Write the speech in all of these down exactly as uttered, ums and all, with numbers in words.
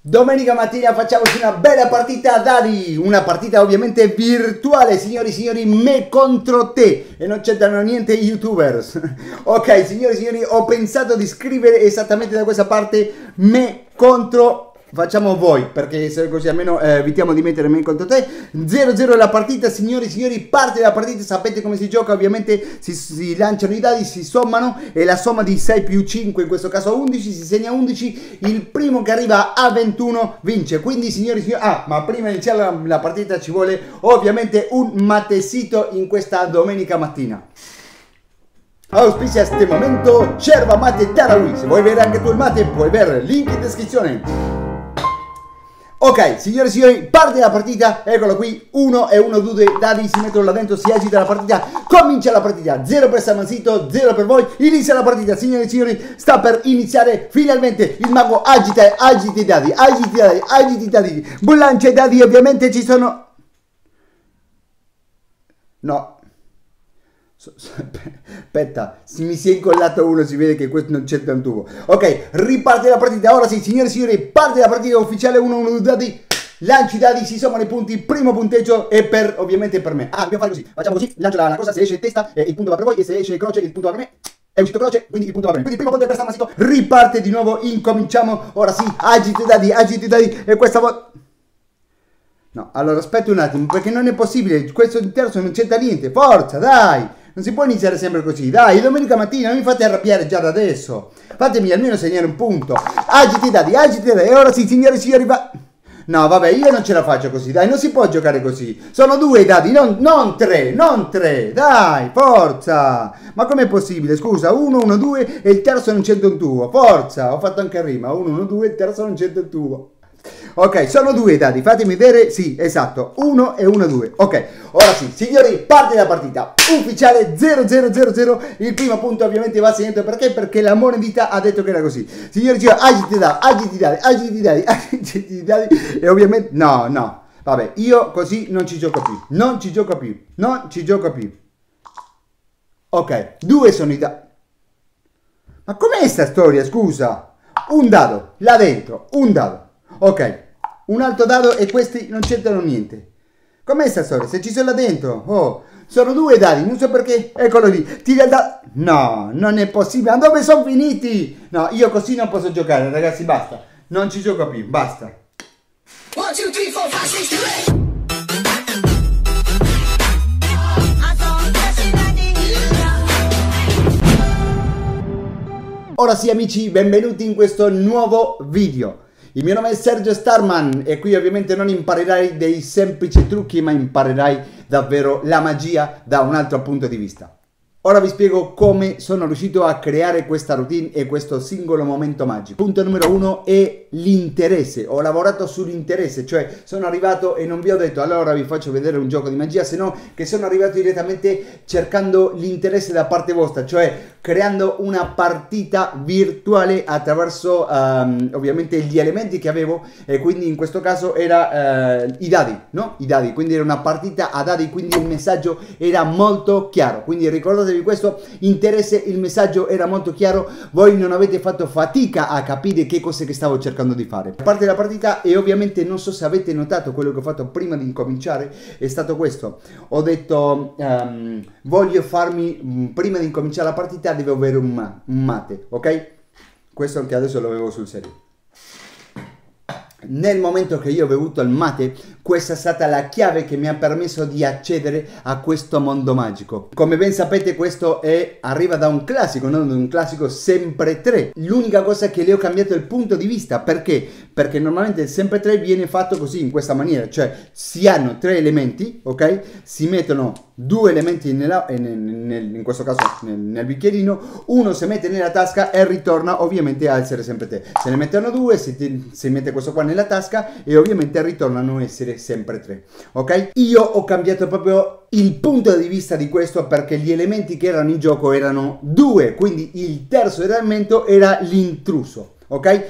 Domenica mattina facciamoci una bella partita a dadi, una partita ovviamente virtuale, signori e signori, me contro te, e non c'entrano niente i youtubers. Ok, signori e signori, ho pensato di scrivere esattamente da questa parte me contro facciamo voi, perché se così almeno eh, evitiamo di mettere me contro te. zero zero la partita, signori e signori, parte la partita, sapete come si gioca, ovviamente si, si lanciano i dadi, si sommano e la somma di sei più cinque, in questo caso undici, si segna undici, il primo che arriva a ventuno vince. Quindi signori e signori, ah, ma prima di iniziare la, la partita ci vuole ovviamente un matecito in questa domenica mattina. Auspicia a este momento Yerba Mate Tarawi. Se vuoi vedere anche tu il mate puoi vedere il link in descrizione. Ok, signore e signori, parte la partita, eccolo qui, uno e uno, due dadi, si mettono là dentro, si agita la partita, comincia la partita, zero per Samanzito, zero per voi, inizia la partita, signore e signori, sta per iniziare finalmente, il mago agita, agita i dadi, agita i dadi, agita i dadi, lancia i dadi, ovviamente ci sono... No. Aspetta, mi si è incollato uno, si vede che questo non c'entra un tubo. Ok, riparte la partita. Ora sì, signore e signori, parte la partita ufficiale. uno uno due dadi, lanci i dadi, si sommano i punti. Primo punteggio è per, ovviamente per me. Ah, dobbiamo fare così, facciamo così, lancio la, la cosa, se esce testa eh, il punto va per voi, e se esce croce il punto va per me. È uscito croce, quindi il punto va per me. Quindi il primo punto è per Samasito. Riparte di nuovo, incominciamo. Ora sì, agiti i dadi, agiti i dadi, e questa volta... No, allora aspetta un attimo, perché non è possibile, questo intero non c'entra niente. Forza, dai! Non si può iniziare sempre così, dai, domenica mattina, non mi fate arrabbiare già da adesso. Fatemi almeno segnare un punto. Agiti i dadi, agiti i dadi, e ora sì, signori e signori, va... No, vabbè, io non ce la faccio così, dai, non si può giocare così. Sono due i dadi, non, non tre, non tre, dai, forza. Ma com'è possibile, scusa, uno, uno, due e il terzo non c'entra un tubo. Forza, ho fatto anche rima, uno, uno, due, il terzo non c'entra un tubo. Ok, sono due i dadi, fatemi vedere, sì, esatto, uno e uno, due. Ok, ora sì, signori, parte la partita ufficiale zero zero zero zero. Il primo punto ovviamente va segnato, perché? Perché la moneta ha detto che era così. Signori, signori, agiti i dadi, agiti i dadi, agiti i dadi, agiti i dadi, e ovviamente, no, no, vabbè, io così non ci gioco più, non ci gioco più, non ci gioco più. Ok, due sono i dadi. Ma com'è sta storia, scusa? Un dado, là dentro, un dado. Ok, un altro dado e questi non c'entrano niente. Com'è sta storia? Se ci sono là dentro, oh, sono due dadi, non so perché. Eccolo lì, tira il dado. No, non è possibile. Ma dove sono finiti? No, io così non posso giocare, ragazzi, basta. Non ci gioco più, basta. uno, due, tre, quattro, cinque, sei, sette. Ora sì, amici, benvenuti in questo nuovo video. Il mio nome è Sergio Starman e qui ovviamente non imparerai dei semplici trucchi, ma imparerai davvero la magia da un altro punto di vista. Ora vi spiego come sono riuscito a creare questa routine e questo singolo momento magico. Punto numero uno è l'interesse. Ho lavorato sull'interesse, cioè sono arrivato e non vi ho detto allora vi faccio vedere un gioco di magia, se no che sono arrivato direttamente cercando l'interesse da parte vostra, cioè creando una partita virtuale attraverso um, ovviamente gli elementi che avevo, e quindi in questo caso era uh, i dadi, no? I dadi, quindi era una partita a dadi, quindi il messaggio era molto chiaro, quindi ricordatevi questo, interesse, il messaggio era molto chiaro, voi non avete fatto fatica a capire che cose che stavo cercando di fare. Parte la partita e ovviamente non so se avete notato quello che ho fatto prima di incominciare, è stato questo, ho detto um, voglio farmi, prima di incominciare la partita devo avere un, ma un mate, ok? Questo anche adesso lo avevo sul serio. Nel momento che io ho bevuto il mate, questa è stata la chiave che mi ha permesso di accedere a questo mondo magico. Come ben sapete, questo è, arriva da un classico, non da un classico sempre tre. L'unica cosa che le ho cambiato è il punto di vista. Perché? Perché normalmente il sempre tre viene fatto così, in questa maniera, cioè si hanno tre elementi, ok? Si mettono due elementi nella, nel, nel, in questo caso nel, nel bicchierino, uno si mette nella tasca e ritorna ovviamente a essere sempre tre. Se ne mettono due, si, si mette questo qua nella tasca e ovviamente ritornano a essere sempre tre, ok? Io ho cambiato proprio il punto di vista di questo, perché gli elementi che erano in gioco erano due, quindi il terzo elemento era l'intruso, ok?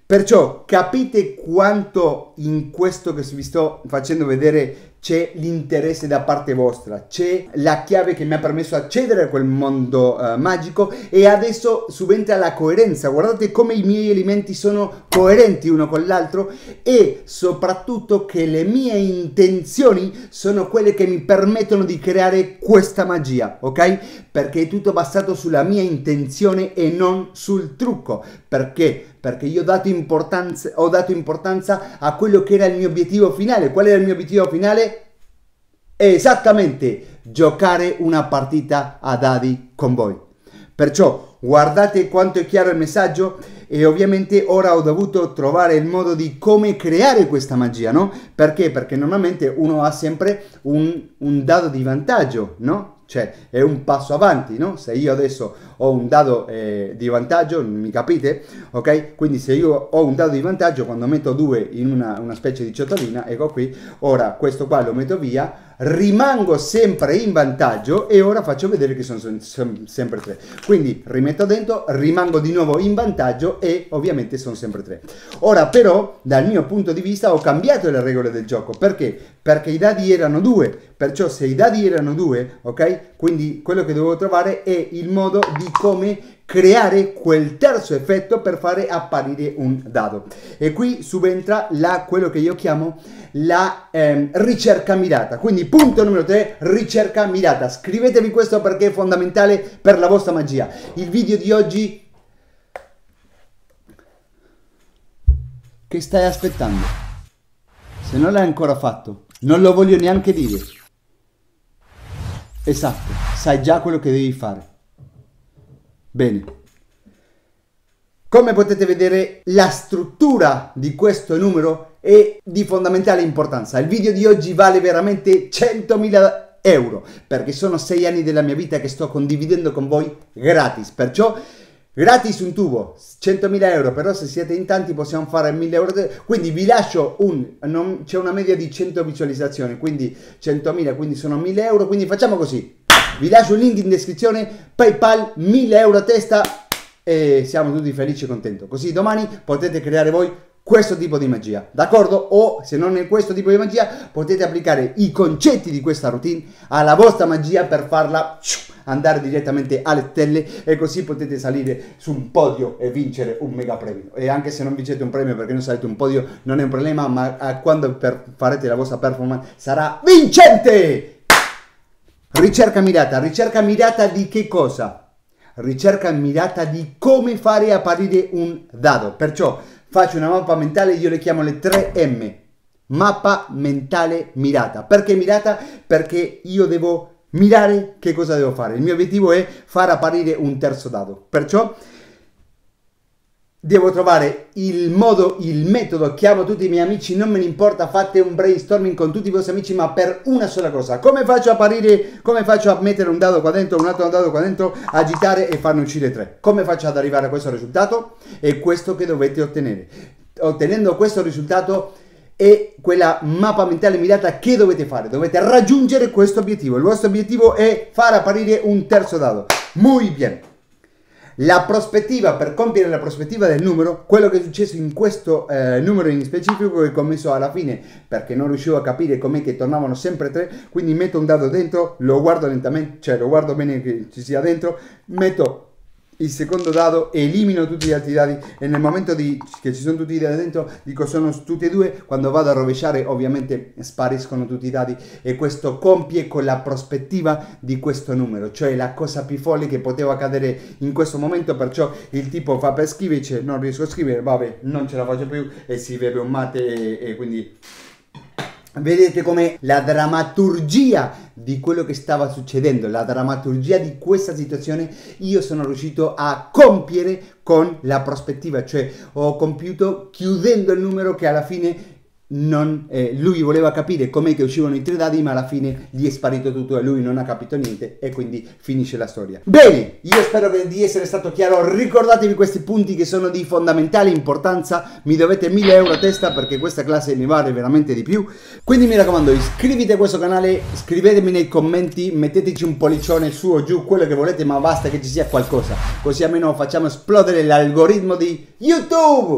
Perciò capite quanto in questo che vi sto facendo vedere c'è l'interesse da parte vostra, c'è la chiave che mi ha permesso di accedere a quel mondo uh, magico, e adesso subentra la coerenza. Guardate come i miei elementi sono coerenti uno con l'altro, e soprattutto che le mie intenzioni sono quelle che mi permettono di creare questa magia, ok? Perché è tutto basato sulla mia intenzione e non sul trucco. Perché? Perché io ho dato importanza, ho dato importanza a quello che era il mio obiettivo finale. Qual era il mio obiettivo finale? Esattamente, giocare una partita a dadi con voi. Perciò guardate quanto è chiaro il messaggio, e ovviamente ora ho dovuto trovare il modo di come creare questa magia, no? Perché? Perché normalmente uno ha sempre un, un dado di vantaggio, no? Cioè è un passo avanti, no? Se io adesso ho un dado eh, di vantaggio, mi capite? Ok? Quindi se io ho un dado di vantaggio, quando metto due in una, una specie di ciotolina, ecco qui, ora questo qua lo metto via, rimango sempre in vantaggio, e ora faccio vedere che sono, sono, sono sempre tre. Quindi rimetto dentro, rimango di nuovo in vantaggio, e ovviamente sono sempre tre. Ora però, dal mio punto di vista, ho cambiato le regole del gioco. Perché? Perché i dadi erano due. Perciò se i dadi erano due, ok? Quindi quello che devo trovare è il modo di come creare quel terzo effetto per fare apparire un dado. E qui subentra la, quello che io chiamo la ehm, ricerca mirata. Quindi punto numero tre, ricerca mirata. Scrivetevi questo perché è fondamentale per la vostra magia. Il video di oggi... Che stai aspettando? Se non l'hai ancora fatto, non lo voglio neanche dire. Esatto, sai già quello che devi fare. Bene. Come potete vedere, la struttura di questo numero è di fondamentale importanza. Il video di oggi vale veramente centomila euro, perché sono sei anni della mia vita che sto condividendo con voi gratis. Perciò gratis un tubo, centomila euro, però se siete in tanti possiamo fare mille euro. Quindi vi lascio un... c'è una media di cento visualizzazioni, quindi centomila, quindi sono mille euro. Quindi facciamo così. Vi lascio il link in descrizione, PayPal, mille euro a testa, e siamo tutti felici e contenti. Così domani potete creare voi questo tipo di magia, d'accordo? O se non è questo tipo di magia, potete applicare i concetti di questa routine alla vostra magia per farla andare direttamente alle stelle, e così potete salire su un podio e vincere un mega premio. E anche se non vincete un premio perché non salite un podio, non è un problema, ma quando per farete la vostra performance sarà vincente! Ricerca mirata. Ricerca mirata di che cosa? Ricerca mirata di come fare apparire un dado. Perciò faccio una mappa mentale, io le chiamo le tre M. Mappa mentale mirata. Perché mirata? Perché io devo mirare che cosa devo fare. Il mio obiettivo è far apparire un terzo dado. Perciò devo trovare il modo, il metodo. Chiamo tutti i miei amici, non me ne importa, fate un brainstorming con tutti i vostri amici, ma per una sola cosa. Come faccio a apparire, come faccio a mettere un dado qua dentro, un altro dado qua dentro, agitare e farne uscire tre? Come faccio ad arrivare a questo risultato? È questo che dovete ottenere. Ottenendo questo risultato è quella mappa mentale mirata che dovete fare. Dovete raggiungere questo obiettivo. Il vostro obiettivo è far apparire un terzo dado. Muy bien. La prospettiva, per compiere la prospettiva del numero, quello che è successo in questo eh, numero in specifico, che ho messo alla fine perché non riuscivo a capire com'è che tornavano sempre tre, quindi metto un dado dentro, lo guardo lentamente, cioè lo guardo bene che ci sia dentro, metto il secondo dado, elimino tutti gli altri dadi, e nel momento di, che ci sono tutti i dadi dentro dico sono tutti e due. Quando vado a rovesciare ovviamente spariscono tutti i dadi, e questo compie con la prospettiva di questo numero, cioè la cosa più folle che poteva accadere in questo momento. Perciò il tipo fa per scrivere, dice non riesco a scrivere, vabbè non ce la faccio più, e si beve un mate, e, e quindi vedete come la drammaturgia di quello che stava succedendo, la drammaturgia di questa situazione, io sono riuscito a compiere con la prospettiva, cioè ho compiuto chiudendo il numero che alla fine non, eh, lui voleva capire com'è che uscivano i tre dadi, ma alla fine gli è sparito tutto e lui non ha capito niente, e quindi finisce la storia. Bene, io spero di essere stato chiaro. Ricordatevi questi punti che sono di fondamentale importanza. Mi dovete mille euro a testa perché questa classe mi vale veramente di più. Quindi mi raccomando, iscriviti a questo canale, scrivetemi nei commenti, metteteci un pollicione su o giù, quello che volete, ma basta che ci sia qualcosa, così almeno facciamo esplodere l'algoritmo di YouTube.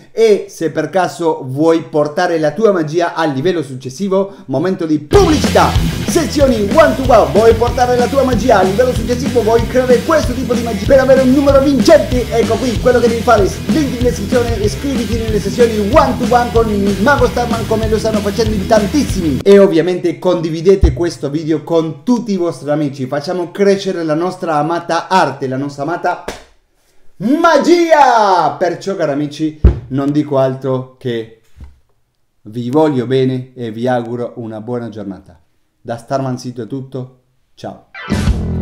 E se per caso vuoi portare la tua magia al livello successivo, momento di pubblicità. Sezioni one to one, vuoi portare la tua magia al livello successivo, vuoi creare questo tipo di magia per avere un numero vincente? Ecco qui, quello che devi fare, link in descrizione, iscriviti nelle sessioni one to one con il Mago Starman come lo stanno facendo in tantissimi. E ovviamente condividete questo video con tutti i vostri amici, facciamo crescere la nostra amata arte, la nostra amata magia! Perciò cari amici, non dico altro che vi voglio bene e vi auguro una buona giornata. Da Starman Sito è tutto, ciao!